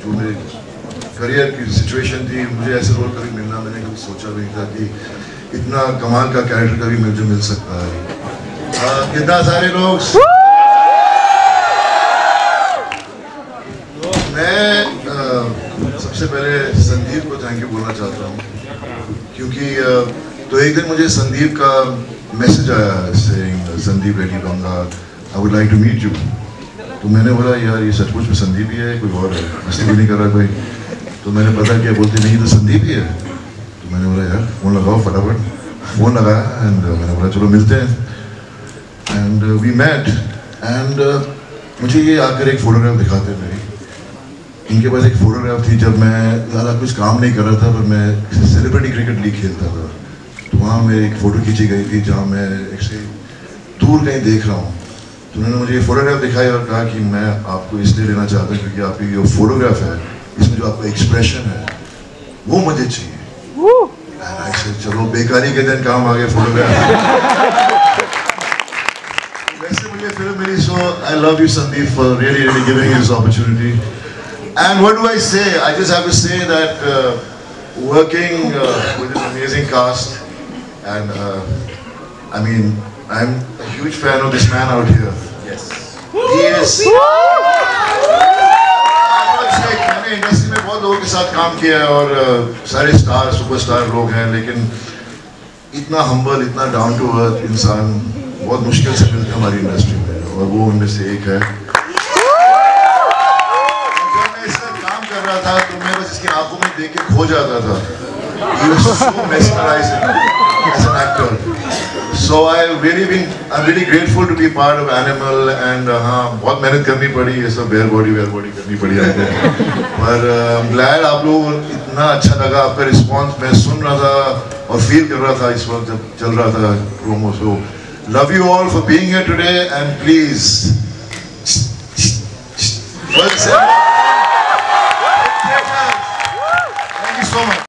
तो मेरे करियर की सिचुएशन थी, मुझे ऐसे रोल कभी मिलना, मैंने कभी सोचा भी नहीं था कि इतना कमाल का कैरेक्टर कभी मुझे मिल सकता है। कितना सारे लोग, मैं सबसे पहले संदीप को थैंक यू बोलना चाहता हूँ, क्योंकि तो एक दिन मुझे संदीप का मैसेज आया saying Sandeep Reddy Vanga I would like to meet you. तो मैंने बोला यार ये सचमुच में संदीप ही है, कोई और है, मस्ती भी नहीं कर रहा कोई। तो मैंने पता किया, बोलते नहीं तो संदीप ही है। तो मैंने बोला यार फ़ोन लगाओ फटाफट, फ़ोन लगाया एंड मैंने बोला चलो मिलते हैं एंड वी मेट एंड मुझे ये आकर एक फ़ोटोग्राफ दिखाते मेरी। इनके पास एक फ़ोटोग्राफ थी जब मैं ज़्यादा कुछ काम नहीं कर रहा था, पर मैं सेलिब्रिटी क्रिकेट लीग खेलता था। तो वहाँ मेरी एक फ़ोटो खींची गई थी जहाँ मैं ऐसे दूर कहीं देख रहा हूँ। तो उन्होंने मुझे ये फ़ोटोग्राफ दिखाई और कहा कि मैं आपको इसलिए लेना चाहता हूँ क्योंकि आपकी जो फ़ोटोग्राफ है इसमें जो आपका एक्सप्रेशन है वो मुझे चाहिए। चलो बेकारी के दिन काम आ गया फोटोग्राफ। वैसे मुझे फिल्म मिली, so I love you Sandeep for really giving me this opportunity. And what do I say? I just have to say that working with an amazing cast, and I mean I'm a huge fan of this man out here. Yes. He is. मैंने industry में बहुत लोगों के साथ काम किया है और सारे स्टार सुपरस्टार लोग हैं, लेकिन इतना हम्बल, इतना डाउन टू अर्थ इंसान बहुत मुश्किल से मिलता है हमारी इंडस्ट्री में, और वो उनमें से एक है। जब मैं इसका काम कर रहा था तो मैं बस इसकी आंखों में देख के खो जाता था। He was so mesmerizing as an actor. So I'm really grateful to be part of Animal and हाँ बहुत मेहनत करनी पड़ी, ये सब वेयर बॉडी करनी पड़ी हमको, पर I'm glad आप लोग इतना अच्छा लगा, आपका रिस्पॉन्स मैं सुन रहा था और फील कर रहा था इस वक्त जब चल रहा था promo. So love you all for being here today and please thank you so much.